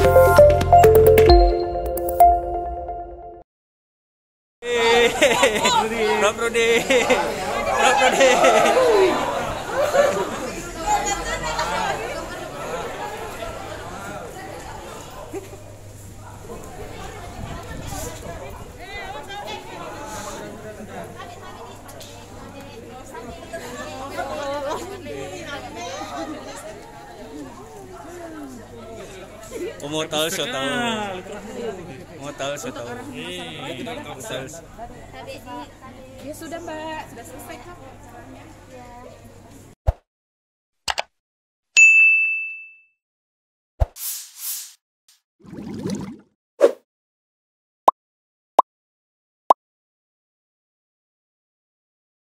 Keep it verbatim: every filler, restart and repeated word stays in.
Rob Rudy. Rob Rudy. Mau tahu so tahu. Mau tahu so tahu. Ya sudah Mbak, sudah selesai Kak.